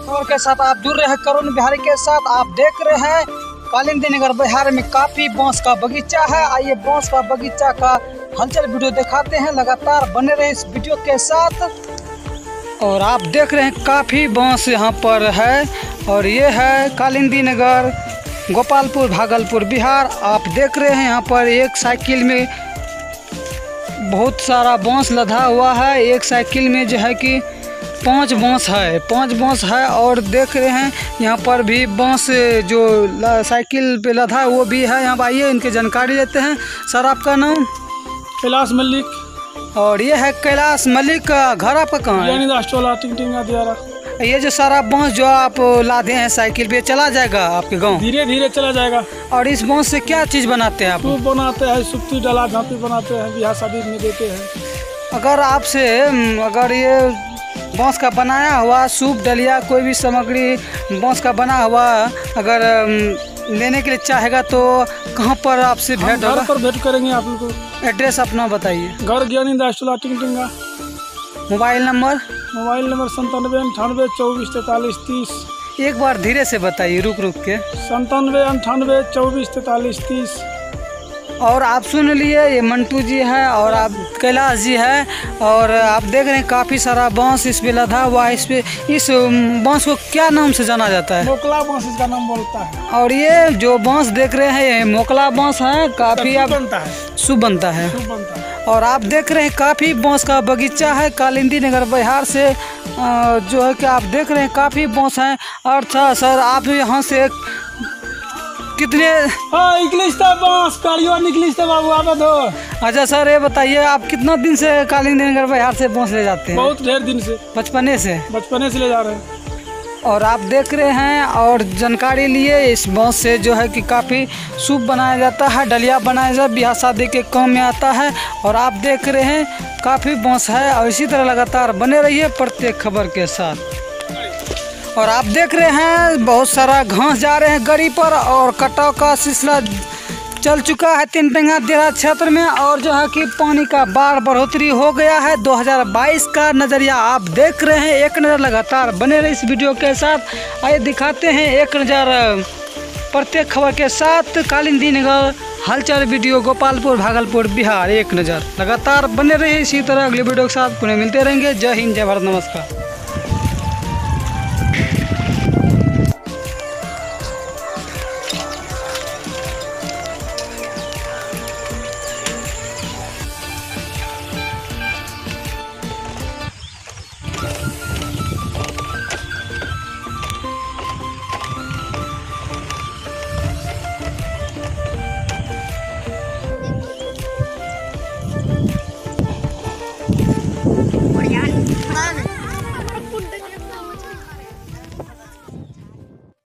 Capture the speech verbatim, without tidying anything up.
खबर के साथ आप जुड़ रहे हैं करुण बिहारी के साथ। आप देख रहे हैं कालिंदी नगर बिहार में काफी बांस का बगीचा है। आइए बांस का बगीचा का हलचल वीडियो दिखाते हैं, लगातार बने रहे इस वीडियो के साथ। और आप देख रहे हैं काफी बांस यहाँ पर है और ये है कालिंदी नगर गोपालपुर भागलपुर बिहार। आप देख रहे हैं यहाँ पर एक साइकिल में बहुत सारा बांस लदा हुआ है। एक साइकिल में जो है कि पांच बांस है पांच बांस है और देख रहे हैं यहाँ पर भी बांस जो साइकिल पे लदा है वो भी है। यहाँ आइए इनकी जानकारी लेते हैं। सर आपका नाम? कैलाश मलिक। और ये है कैलाश मलिक का घर आपका कहाँ है? ये जो सारा बांस जो आप लादे हैं साइकिल पे चला जाएगा आपके गांव? धीरे धीरे चला जाएगा। और इस बांस से क्या चीज़ बनाते हैं आप? सूप बनाते हैं, सुप्ती डाला झांपी बनाते हैं, ब्याह शादी में देते हैं। अगर आपसे अगर ये बांस का बनाया हुआ सूप डलिया कोई भी सामग्री बांस का बना हुआ अगर लेने के लिए चाहेगा तो कहाँ पर आपसे भेंट होगा? घर पर भेंट करेंगे आप लोग को। एड्रेस अपना बताइए। घर Gyani Das Tola Tingtinga. Mobile number? Mobile number संतानवे अंठानवे चौबीस तैतालीस तीस। एक बार धीरे से बताइए रुक रुक के। संतानवे अंठानवे चौबीस तैतालीस तीस। और आप सुन लिए ये मंटू जी है और आप कैलाश जी है और आप देख रहे हैं काफ़ी सारा बांस इस पे लदा हुआ है। इस पे इस बांस को क्या नाम से जाना जाता है? मोकला बांस इसका नाम बोलता है। और ये जो बांस देख रहे हैं ये मोकला बांस है। काफ़ी अब बनता है शुभ बनता है। शुभ बनता है। और आप देख रहे हैं काफ़ी बांस का बगीचा है कालिंदी नगर बिहार से जो है कि आप देख रहे हैं काफ़ी बांस हैं। और सर आप यहाँ से कितने बांस बाबू आप दो। अच्छा सर ये बताइए आप कितना दिन से कालिंदी नगर बिहार से बांस ले जाते हैं? बहुत ढेर दिन से। बचपने से? बचपने से ले जा रहे हैं। और आप देख रहे हैं और जानकारी लिए इस बांस से जो है कि काफ़ी सूप बनाया जाता है, डलिया बनाया जाता है, ब्याह शादी के काम में आता है। और आप देख रहे हैं काफ़ी बांस है और इसी तरह लगातार बने रहिए प्रत्येक खबर के साथ। और आप देख रहे हैं बहुत सारा घास जा रहे हैं गड़ी पर और कटाव का सिलसिला चल चुका है तीन टंगा देरा क्षेत्र में। और जो है कि पानी का बाढ़ बढ़ोतरी हो गया है। दो हज़ार बाईस का नज़रिया आप देख रहे हैं। एक नज़र लगातार बने रहे इस वीडियो के साथ। आइए दिखाते हैं एक नज़र प्रत्येक खबर के साथ कालिंदी नगर हलचल वीडियो गोपालपुर भागलपुर बिहार। एक नज़र लगातार बने रहे इसी तरह अगले वीडियो के साथ पुनः मिलते रहेंगे। जय हिंद जय भारत नमस्कार।